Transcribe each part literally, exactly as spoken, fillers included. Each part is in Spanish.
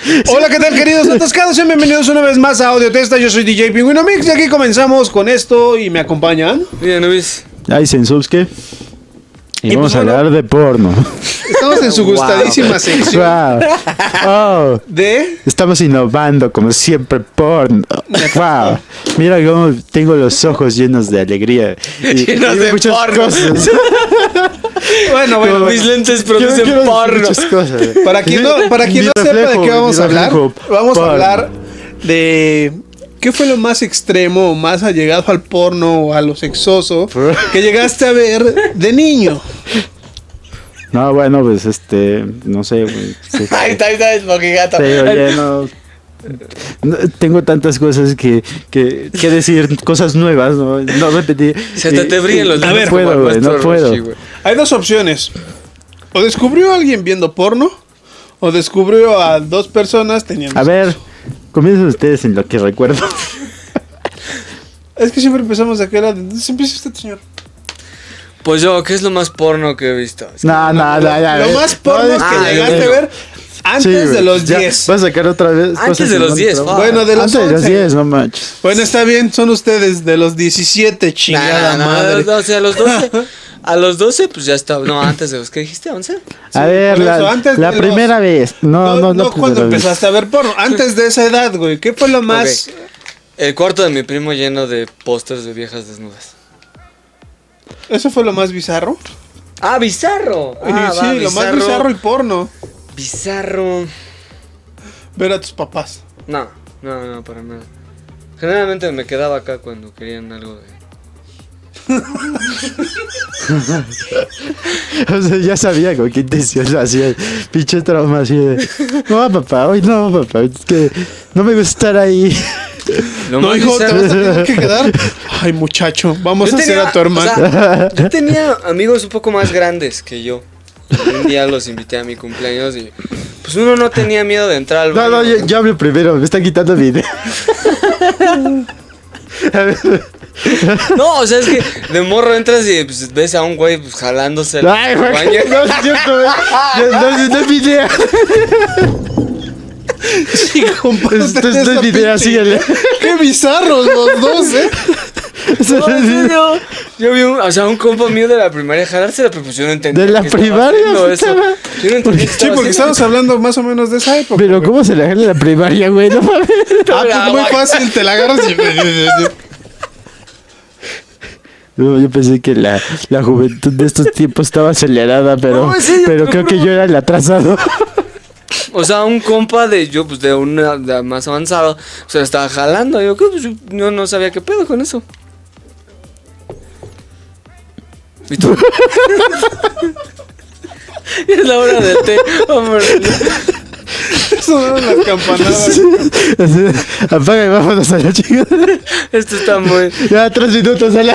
Hola, ¿qué tal, queridos atascados? Sean bienvenidos una vez más a Audio Testa. Yo soy D J Pingüino Mix y aquí comenzamos con esto y me acompañan. Bien, Luis. Ay, Sensuke. Y, y vamos pues, a hablar bueno, de porno. Estamos en su gustadísima wow. sección. Wow. Oh, ¿De? Estamos innovando, como siempre, porno. Wow. Mira cómo tengo los ojos llenos de alegría. Y, llenos y de muchas porno. Cosas. Bueno, bueno, como mis lentes producen quiero, quiero porno. Muchas cosas. Para quien no, para quien no reflejo, sepa de qué vamos a hablar, vamos porno. a hablar de... ¿Qué fue lo más extremo o más allegado al porno o a lo sexoso que llegaste a ver de niño? No, bueno, pues este, no sé. Güey, sí, ahí está, ahí está el mojigato. Sí, oye, no, no, tengo tantas cosas que, que, que decir, cosas nuevas, no, no repetir. Se te, te brillan los a ver, no puedo, güey, no puedo. Roshi, hay dos opciones. O descubrió a alguien viendo porno, o descubrió a dos personas teniendo A sexo. ver, comiencen ustedes en lo que recuerdo. Es que siempre empezamos de aquel lado. Entonces empieza usted, señor. Pues yo, ¿qué es lo más porno que he visto? Es no, no, no, no, Lo más porno no, que ah, llegaste a ver antes sí, de los diez. Vas a sacar otra vez. Antes de los diez. Bueno, de los Antes de los diez, no manches. Bueno, está bien, son ustedes de los diecisiete, chingada nah, nah, madre. No, o sea, a los doce. A los doce, pues ya está. No, antes de los que dijiste, once. Sí, a ver, la, eso, antes la primera los... vez. No, no, no. No, no cuando empezaste a ver porno. Antes de esa edad, güey. ¿Qué fue lo más...? Okay. El cuarto de mi primo lleno de pósters de viejas desnudas. ¿Eso fue lo más bizarro? Ah, bizarro. Ah, sí, va, lo bizarro. más bizarro y porno. Bizarro. Ver a tus papás. No, no, no, para nada. Generalmente me quedaba acá cuando querían algo de... O sea, ya sabía con qué intención lo hacía. Pinche trauma así de... No, papá, hoy no, papá. Es que no me gusta estar ahí. Lo no, hijo, te vas a tener que quedar. Ay, muchacho, vamos yo a tenía, hacer a tu hermano. O sea, yo tenía amigos un poco más grandes que yo. Un día los invité a mi cumpleaños y pues uno no tenía miedo de entrar al baño. No, no, yo, yo hablo primero, me están quitando mi idea. A ver. No, o sea, es que de morro entras y pues, ves a un güey pues, jalándose el Ay, güey, baño. No es cierto, no, no, no es mi idea. Sí, compa, esto es mi idea, síguele. Qué bizarros los dos, eh. No, no, yo vi un, o sea, un compa mío de la primaria jalársela, pero pues yo no entendí. ¿De la primaria? Eso. Yo no entendí. Sí, porque estamos hablando más o menos de esa época. Pero güey. ¿cómo se la jala en la primaria, güey? No mames. Ah, pues muy fácil, te la agarras y... No, yo pensé que la, la juventud de estos tiempos estaba acelerada, pero, no, sí, pero creo que yo era el atrasado. O sea, un compa de yo, pues de una de más avanzado, o sea, estaba jalando. Yo, pues, yo no sabía qué pedo con eso. ¿Y tú? Es la hora del té, hombre. Sonaron las campanadas. Apaga y vámonos a la chingada. Esto está muy... Ya, tres minutos a la...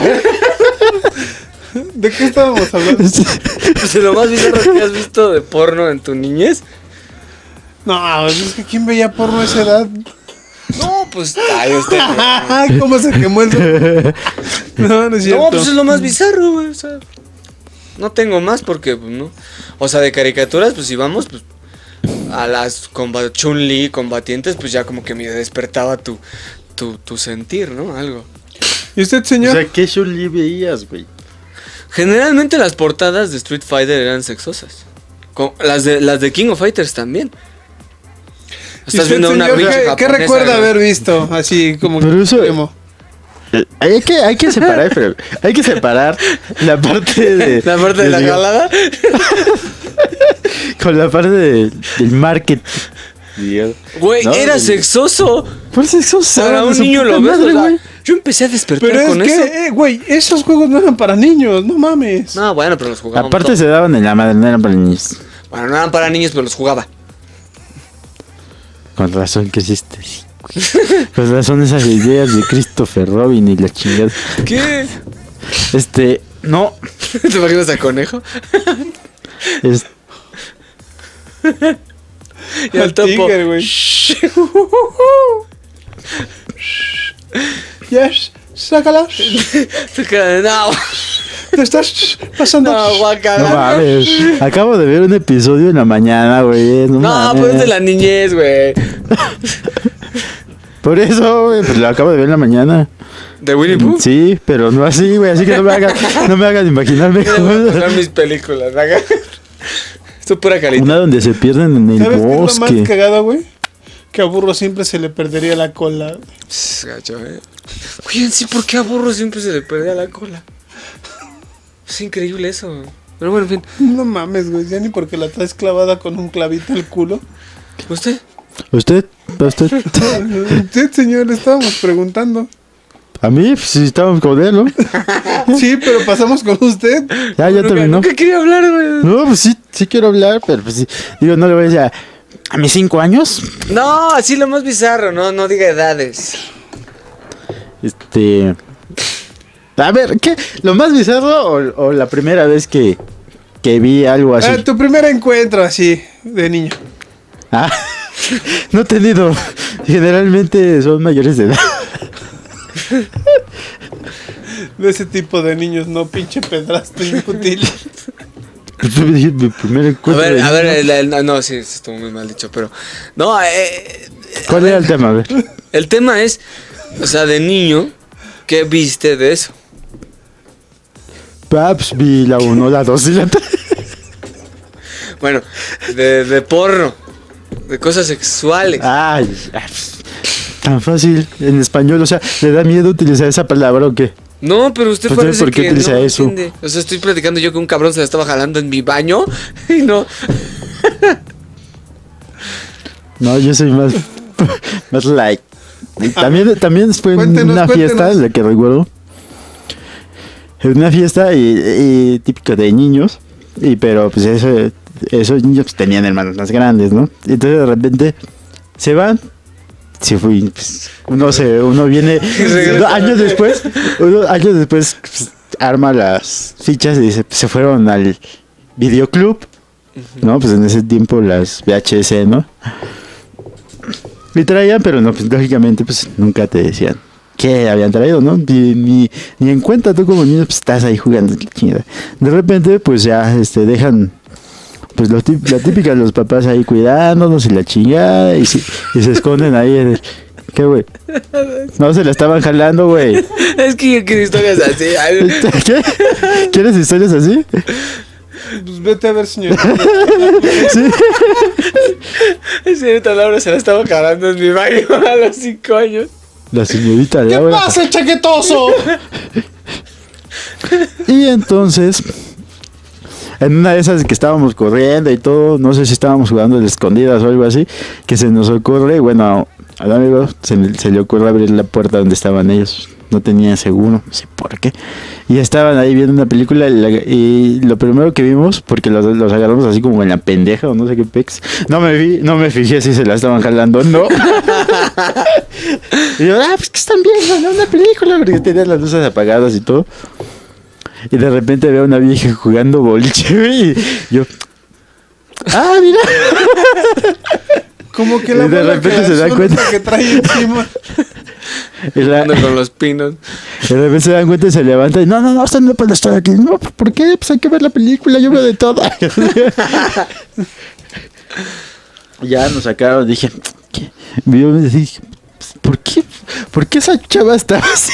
¿De qué estábamos hablando? Pues de lo más bizarro que has visto de porno en tu niñez. No, es que ¿quién veía porno a esa edad? No, pues... Ay, usted... ¿Cómo se quemó el... No, no es cierto. No, pues es lo más bizarro, güey, o sea... No tengo más porque, pues, no... O sea, de caricaturas, pues, si vamos, pues... A las combat- Chun-Li combatientes, pues ya como que me despertaba tu, tu, tu sentir, ¿no? Algo. ¿Y usted, señor? O sea, ¿qué Chun-Li veías, güey? Generalmente las portadas de Street Fighter eran sexosas. Con, las, de, las de King of Fighters también. Estás viendo una ¿qué, japonesa, ¿qué recuerda ¿no? haber visto? Así como Pero eso, emo. Hay que, hay que separar, pero hay que separar la parte de... ¿La parte de, de la digo, jalada? Con la parte de, del market. Güey, no, era sexoso. ¿Por sexoso? Para un niño lo ves, o sea, yo empecé a despertar pero con es eso. Eh, güey, esos juegos no eran para niños, no mames. No, bueno, pero los jugábamos. Aparte todos. Se daban en la madre, no eran para niños. Bueno, no eran para niños, pero los jugaba. Con razón que hiciste. Con razón esas ideas de Christopher Robin y la chingada. ¿Qué? Este, no. ¿Te imaginas a Conejo? Es... Y al topo. Güey. Yes, sácala. No. Te estás pasando. No, guacala. No mames. Acabo de ver un episodio en la mañana, güey. No, No, pues es de la niñez, güey. Por eso, güey, pues lo acabo de ver en la mañana. ¿De Winnie Pooh? Sí, pero no así, güey. Así que no me hagan, no me hagan imaginarme. Voy a mis películas, ¿verdad? Esto es pura carita. Una donde se pierden en el ¿Sabes bosque. qué es lo más cagado, güey? Que a Burro siempre se le perdería la cola. Pss, gacho, eh. Oye, sí, ¿por qué a Burro siempre se le perdía la cola? Es increíble eso. Pero bueno, en fin. No mames, güey. Ya ni porque la traes clavada con un clavito al culo. ¿Usted? ¿Usted? ¿Usted? Usted, señor, le estábamos preguntando. A mí, pues, sí, estábamos con él, ¿no? Sí, pero pasamos con usted. Ya, ya Nunca- terminó. Nunca quería hablar, güey. No, pues sí, sí quiero hablar, pero pues sí. Digo, no le voy a decir a, a mis cinco años. No, así lo más bizarro, no, no diga edades. Este. A ver, ¿qué? ¿Lo más bizarro o, o la primera vez que, que vi algo así? Ah, tu primer encuentro así, de niño. Ah, no he tenido. Generalmente son mayores de edad. De ese tipo de niños, no pinche pedrasto inútil. Pues yo dije, mi primer A encuentro. ver, de a ver, niño. el- el- no, no, sí, estuvo muy mal dicho, pero... No, eh, ¿Cuál era el tema? A ver. el tema es, o sea, de niño, ¿qué viste de eso? Ah, pues vi la uno, la dos y la tres. Bueno, de, de porno, de cosas sexuales. Ay, ah, pues, tan fácil en español. O sea, ¿le da miedo utilizar esa palabra o qué? No, pero usted Pues, parece ¿por qué que utiliza no eso? entiende. O sea, estoy platicando yo que un cabrón se la estaba jalando en mi baño y no... No, yo soy más, más like. Y también, también fue en Cuéntenos, una fiesta cuéntenos. en la que recuerdo. En una fiesta y, y típico de niños. Y pero pues eso, esos niños pues, tenían hermanos más grandes, ¿no? Y entonces de repente se van. Se fue, pues, uno se, uno viene regresa. años después, uno, años después pues, arma las fichas y dice, pues, se fueron al videoclub, ¿no? Pues en ese tiempo las V H S, ¿no? Y traían, pero no, pues lógicamente pues nunca te decían qué habían traído, ¿no? Ni, ni, ni en cuenta tú como niño pues estás ahí jugando la chingada. De repente pues ya este dejan pues lo tip- la típica de los papás ahí cuidándonos y la chingada y, si- y se esconden ahí en el... ¿Qué, güey? No, se la estaban jalando, güey. Es que yo quiero historias así. Ay, ¿Qué? ¿Quieres historias así? Pues vete a ver, señor. Sí. señorita Laura se la estaba jalando en mi baño a los cinco años. La señorita ¿Qué Laura. pasa, chaquetoso? Y entonces, en una de esas que estábamos corriendo y todo, no sé si estábamos jugando de escondidas o algo así, que se nos ocurre, bueno, al amigo se, se le ocurre abrir la puerta donde estaban ellos. No tenía seguro, no sé por qué. Y estaban ahí viendo una película y, la- y lo primero que vimos, porque los, los agarramos así como en la pendeja o no sé qué pex. No me vi, no me fijé si se la estaban jalando, no. Y yo, ah, pues que están viendo, ¿no? Una película, porque tenían las luces apagadas y todo. Y de repente veo a una vieja jugando boliche, güey, y yo, ah, mira. Como que Y la de bola repente que se da azul cuenta. esa que trae encima. Y la- Ando con los pinos. Y de repente se dan cuenta y se levanta y no, no, no, usted no puede estar aquí. No, ¿por qué? Pues hay que ver la película, yo veo de todo. Ya nos sacaron, dije, ¿qué? Yo me dije, ¿por qué? ¿Por qué esa chava estaba así?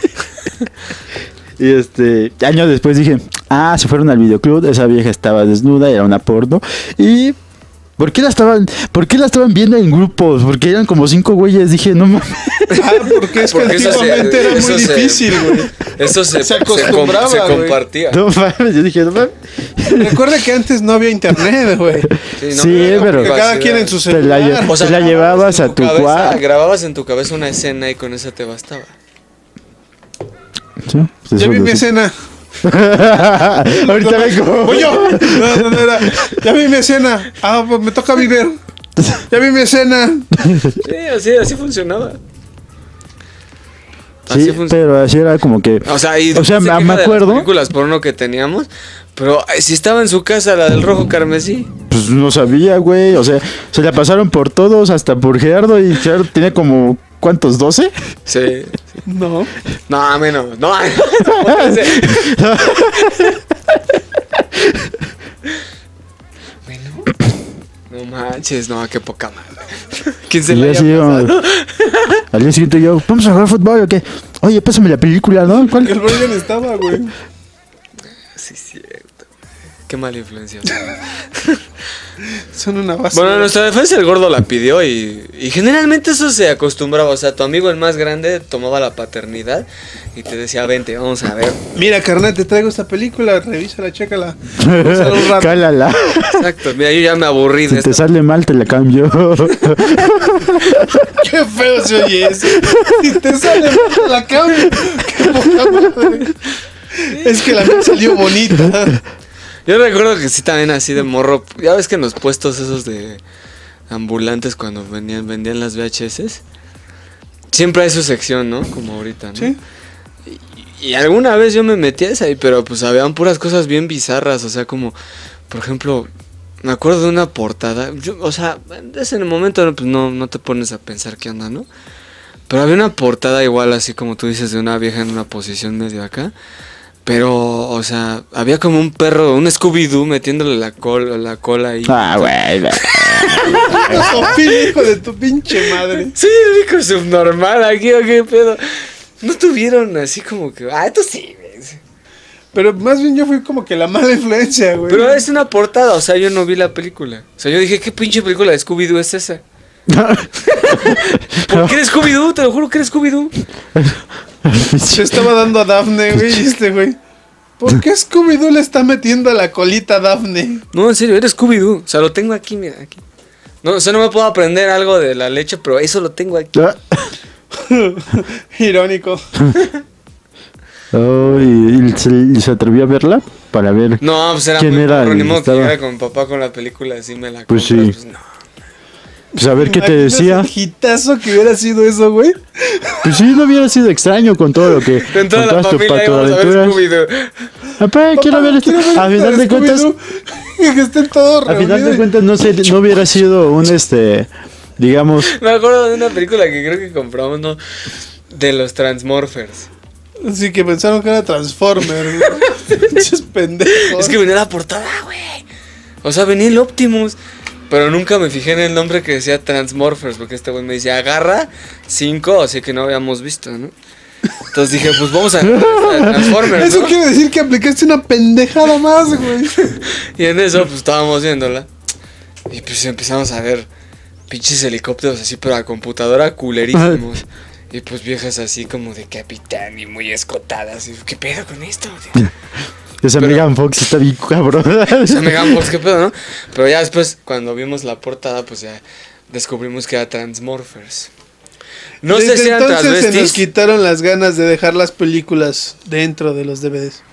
Y este, años después dije, ah, se fueron al videoclub, esa vieja estaba desnuda, era una porno. Y ¿por qué la estaban, por qué la estaban viendo en grupos? Porque eran como cinco güeyes, dije, no mames. Ah, porque es que Porque eso se- antiguamente era eso muy se- difícil, güey. Eso se, Se se, com- acostumbraba, se güey. compartía. No mames, yo dije, no mames. Recuerda que antes no había internet, güey. Sí, Sí, había pero- Que cada privacidad. quien en su Te la, celular. lle- O sea, te la llevabas a en tu cabeza, cuarto. grababas en tu cabeza una escena y con esa te bastaba. Sí, pues Ya eso vi lo mi sé. escena. Ahorita vengo. Voy yo. No, no, no, era. Ya vi mi escena. Ah, pues me toca vivir. Ya vi mi escena. Sí, así, así funcionaba. Así Sí, funcionaba. pero así era como que. O sea, y O sea, se me- queja me de las acuerdo. películas porno que teníamos, pero ay, si estaba en su casa la del rojo carmesí. Pues no sabía, güey. O sea, se la pasaron por todos, hasta por Gerardo. Y Gerardo tiene como ¿cuántos? ¿doce? Sí. sí. No. No, menos. No, Bueno. No manches, no, qué poca madre. ¿Quién se le haya pasado? Al día siguiente yo, ¿vamos a jugar fútbol o qué? Oye, pásame la película, ¿no? ¿Cuál? El Brian estaba, güey. Sí, cierto. Qué mala influencia. Son una basura. Bueno, en nuestra defensa el gordo la pidió y, y generalmente eso se acostumbraba. O sea, tu amigo el más grande tomaba la paternidad y te decía, vente, vamos a ver. Mira, carnal, te traigo esta película, revísala, chécala. Cálala. Exacto, mira, yo ya me aburrí si de te esto. sale mal, te la cambio. Qué feo se oye eso. Si te sale mal, te la cambio. Qué poca madre. Es que la mía salió bonita. Yo recuerdo que sí, también así de morro. Ya ves que en los puestos esos de ambulantes cuando venían, vendían las V H S, siempre hay su sección, ¿no? Como ahorita, ¿no? Sí. Y, y alguna vez yo me metí a esa ahí, pero pues habían puras cosas bien bizarras. O sea, como, por ejemplo, me acuerdo de una portada. Yo, o sea, es en el momento pues no, no te pones a pensar qué onda, ¿no? Pero había una portada igual, así como tú dices, de una vieja en una posición medio acá. Pero, o sea, había como un perro, un Scooby-Doo metiéndole la cola, la cola ahí. Ah, güey. Sofía, hijo de tu pinche madre. Sí, el único subnormal aquí, ¿o qué pedo? No tuvieron así como que... Ah, esto sí, güey. Pero más bien yo fui como que la mala influencia, güey. Pero es una portada, o sea, yo no vi la película. O sea, yo dije, ¿qué pinche película de Scooby-Doo es esa? ¿Por qué eres Scooby-Doo? Te lo juro que eres Scooby-Doo. Se estaba dando a Daphne, güey, y este güey. ¿Por qué Scooby-Doo le está metiendo la colita a Daphne? No, en serio, eres Scooby-Doo. O sea, lo tengo aquí, mira, aquí. No, o sea, no me puedo aprender algo de la leche, pero eso lo tengo aquí. Irónico. Oh, y, y, se, y se atrevió a verla para ver. No, pues era quién muy era. Ni modo que Estaba... llegara con mi papá con la película así me la Pues compras, sí. pues no. Pues a ver qué te decía. El hitazo que hubiera sido eso, güey. Pues sí, no hubiera sido extraño con todo lo que. Con toda la familia íbamos a ver Scooby-Doo. Papá, quiero ver esto. A final de cuentas. Que estén todos A final de cuentas no sé, no hubiera sido un este. Digamos. Me acuerdo de una película que creo que compramos, ¿no? De los Transmorphers. Sí, que pensaron que era Transformers. Pinches pendejos. Es que venía la portada, güey. O sea, venía el Optimus. Pero nunca me fijé en el nombre que decía Transmorphers. Porque este güey me decía, agarra cinco, así que no habíamos visto, ¿no? Entonces dije, pues vamos a, a Transformers, Eso ¿no? quiere decir que aplicaste una pendejada más, güey. Y en eso, pues estábamos viéndola. Y pues empezamos a ver pinches helicópteros así, pero a computadora culerísimos. Y pues viejas así como de capitán y muy escotadas. Y, ¿qué pedo con esto? Esa Pero- Megan Fox está bien cabrón. Esa Megan Fox, ¿qué pedo, no? Pero ya después, cuando vimos la portada, pues ya descubrimos que era Transmorphers. No Desde sé si eran entonces se nos transvestis. quitaron las ganas de dejar las películas dentro de los D V Ds.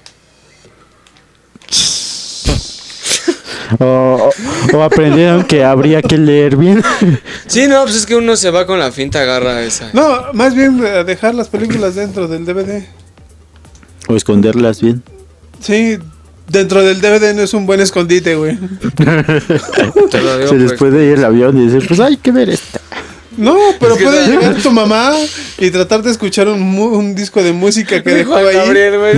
o, o, o aprendieron que habría que leer bien. Sí, no, pues es que uno se va con la finta, agarra esa. No, más bien eh, dejar las películas dentro del D V D. O esconderlas bien. Sí, dentro del D V D no es un buen escondite, güey. Te lo digo, Se les pues. puede ir el avión y decir, pues hay que ver esta. No, pero Es que puede no- llegar tu mamá y tratar de escuchar un, mu- un disco de música que dejó Juan ahí. Gabriel, güey.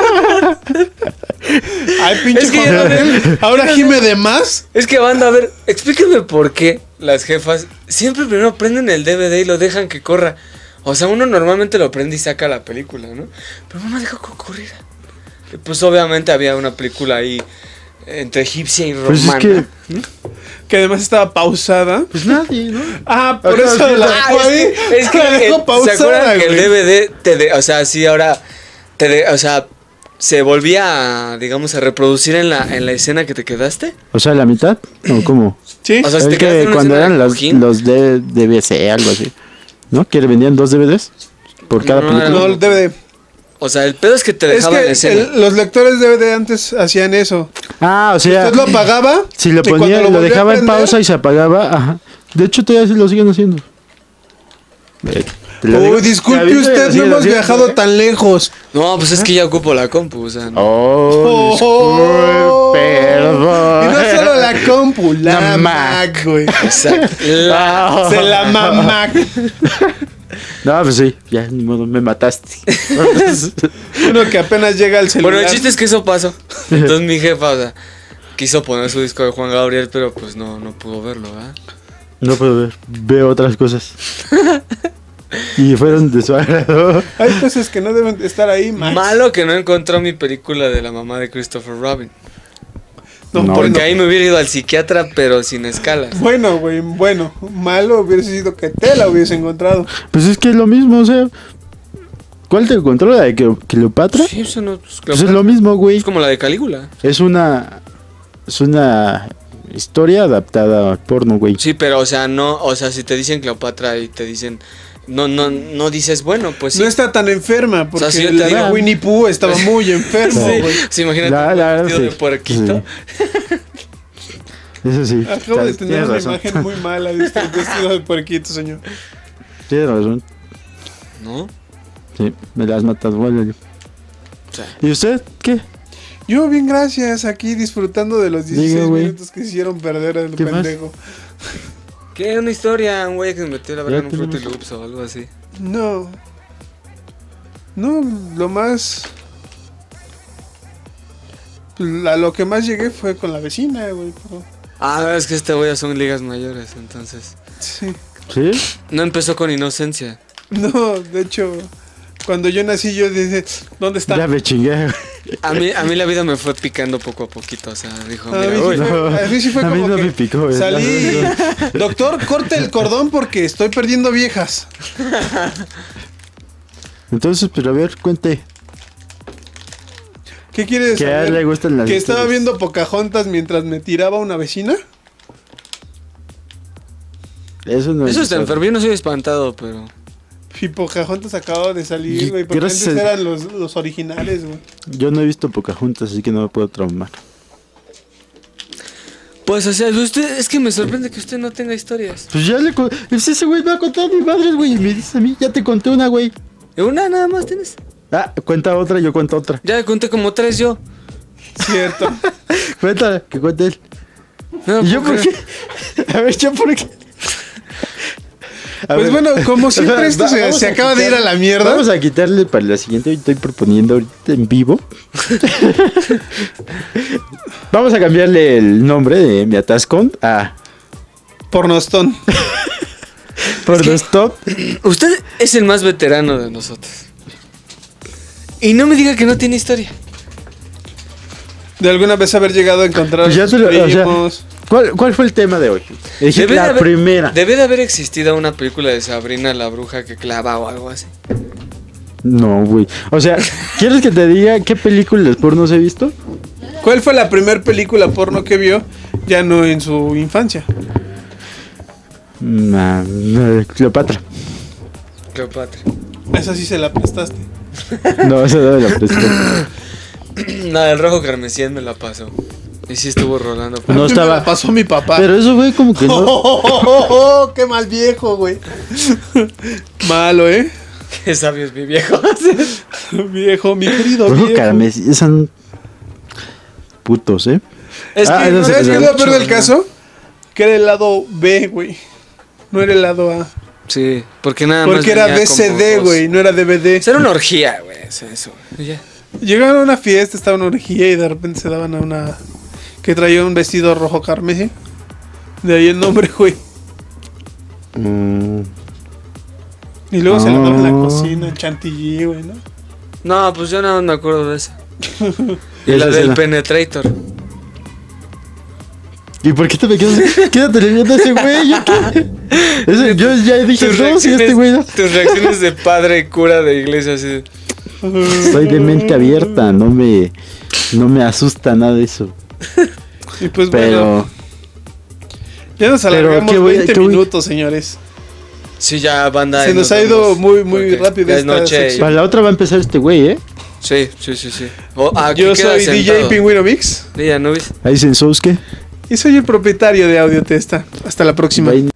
Ay, pinche Es que Juan ya no- Gabriel. Ahora gime de más. Es que, banda, a ver, explíquenme por qué las jefas siempre primero prenden el D V D y lo dejan que corra. O sea, uno normalmente lo prende y saca la película, ¿no? Pero mamá dejó que ocurriera. Y pues obviamente había una película ahí entre egipcia y romana. Pues es que, Que además estaba pausada. pues nadie, ¿no? Ah, por Acá, eso la Ah, dejó es ahí. que, es que La dejó el- ¿se pausada, acuerdan que el güey. D V D te de- o sea, sí ahora te de- o sea, se volvía a, digamos, a reproducir en la en la escena que te quedaste? O sea, la mitad, ¿o cómo? Sí. O sea, si Es te quedaste que en una cuando escena eran de los, cojín. los de D V C, algo así. ¿No? Que le vendían dos D V Ds por cada No, película. No, el D V D. O sea, el pedo es que te Es dejaban la que escena. el- los lectores D V D antes hacían eso. Ah, o sea, Usted lo apagaba. si lo y cuando ponía, lo, volvía a dejaba en prender- pausa y se apagaba. Ajá. De hecho, todavía sí lo siguen haciendo. Eh, te lo digo. Uy, Te disculpe aviso y usted, lo no siguen hemos haciendo, viajado ¿eh? tan lejos. No, pues es que ya ocupo la compu, o sea. no. Oh, Oh. disculpe, perdón. Y no solo la compu, la La Mac, güey. Exacto. La- Ah. Se la Mac. No, pues sí, ya, ni modo, me mataste. Uno que apenas llega al celular. Bueno, el chiste es que eso pasó. Entonces mi jefa, o sea, quiso poner su disco de Juan Gabriel, pero pues no, no pudo verlo, ¿verdad? No puedo ver, veo otras cosas. Y fueron de su agrado. Hay cosas que no deben estar ahí, Max. Malo que no encontró mi película de la mamá de Christopher Robin. No, No, Porque bueno. ahí me hubiera ido al psiquiatra, pero sin escalas. Bueno, güey, bueno. Malo hubiese sido que te la hubiese encontrado. Pues es que es lo mismo, o sea. ¿Cuál te encontró? ¿La de Cleo- Cleopatra? Sí, eso no. Pues, Pues es lo mismo, güey. Es como la de Calígula. Es una. Es una historia adaptada al porno, güey. Sí, pero o sea, no, o sea, si te dicen Cleopatra y te dicen, no, no, no dices, bueno, pues sí. No está tan enferma, porque O sea, si yo la te de digo- Winnie Pooh estaba muy enfermo, Sí, güey. sí, imagínate La- un la- vestido sí, de puerquito. Eso sí. Acabo de tienes tener una razón. imagen muy mala de este vestido de puerquito, señor. Tienes razón. ¿No? Sí, me las matas, güey. O sea, ¿Y usted qué? Yo, bien, gracias, aquí disfrutando de los dieciséis Diga, güey. minutos que hicieron perder al ¿Qué más? pendejo. ¿qué? Una historia, un güey que se metió la verdad en un Ya Fruity tenemos- Loops o algo así. No. No, lo más. A lo que más llegué fue con la vecina, güey. Pero... Ah, es que este güey ya son ligas mayores, entonces. Sí. ¿Sí? No empezó con inocencia. No, de hecho, cuando yo nací, yo dije, ¿dónde está? Ya me chingué. A mí, a mí la vida me fue picando poco a poquito, o sea, dijo, A mí, mira, sí uy, fue, a mí sí fue A mí como no que me picó, güey. salí, doctor, corte el cordón porque estoy perdiendo viejas. Entonces, pero a ver, cuente. ¿Qué quiere decir? Que a él le gustan las ¿Que estaba historias. viendo Pocahontas mientras me tiraba una vecina? Eso no eso es está enfermo, yo no soy espantado, pero... Y Pocahontas acaba de salir, Y güey, porque gracias antes a- eran los, los originales, güey. Yo no he visto Pocahontas, así que no me puedo traumar. Pues, o sea, usted, es que me sorprende que usted no tenga historias. Pues ya le conté. Ese güey me ha contado a mi madre, güey. Y me dice a mí, ya te conté una, güey. Una nada más tienes. Ah, cuenta otra, yo cuento otra. Ya le conté como tres yo. Cierto. Cuenta, que cuente él. No, ¿Y yo por qué? qué? A ver, yo por qué. A Pues ver. bueno, como siempre esto Va- se, vamos se a acaba de ir a la mierda. Vamos a quitarle para la siguiente. Estoy proponiendo ahorita en vivo. Vamos a cambiarle el nombre de mi atascón a Pornostón. Por que- the Stop. Usted es el más veterano de nosotros. Y no me diga que no tiene historia. De alguna vez haber llegado a encontrar a Pues ya sus te lo- o sea, primos. ¿Cuál, ¿Cuál fue el tema de hoy? Dije Debe de la haber- primera. Debe de haber existido una película de Sabrina la bruja que clava o algo así. No, güey. O sea, ¿quieres que te diga qué películas pornos he visto? ¿Cuál fue la primera película porno que vio? Ya no en su infancia. Mm, ah, no, Cleopatra. Cleopatra. Esa sí se la prestaste. No, esa no me la presté. Nada, el rojo carmesí me la pasó. Y sí estuvo rolando. No A mí me estaba- la pasó mi papá. Pero eso fue como que no. Oh, oh, oh, oh, qué mal viejo, güey. Malo, ¿eh? Qué sabio es mi viejo. Viejo, mi querido Rojo viejo. carmesí, son putos, ¿eh? Es Ah, que eso no sí, ¿Sabes es qué es eso lo peor del mucho, caso? Que era el lado B, güey. No era el lado A. Sí, porque nada más. Porque era venía B C D, como dos. güey, no era D V D. Era una orgía, güey. Eso, eso. Y ya. Llegaron a una fiesta, estaba una orgía y de repente se daban a una que traía un vestido rojo carmesí. De ahí el nombre, güey. Mm, Y luego se la daban en la Oh. cocina, en chantilly, güey, ¿no? No, pues yo no me acuerdo de esa. Y esa la del escena. Penetrator. ¿Y por qué te me quedas? Quédate viendo a ese güey. ¿Yo qué? Ese- yo ya dije Tus dos y este güey no. tus reacciones de padre cura de iglesia así. de, Soy de mente abierta, no me, no me asusta nada de eso. Y pues bueno, Pero, ya nos pero, alargamos ¿qué voy- veinte qué voy- minutos, señores. Sí, ya banda. Se y nos ha ido vemos, muy, muy porque rápido ya es esta noche y- sección. para la otra va a empezar este güey, ¿eh? Sí, sí, sí, sí. O- aquí Yo queda soy D J sentado. Pingüino Mix Di, Anubis. Ahí Sensouske. y soy el propietario de Audiotesta. Hasta la próxima. Bye.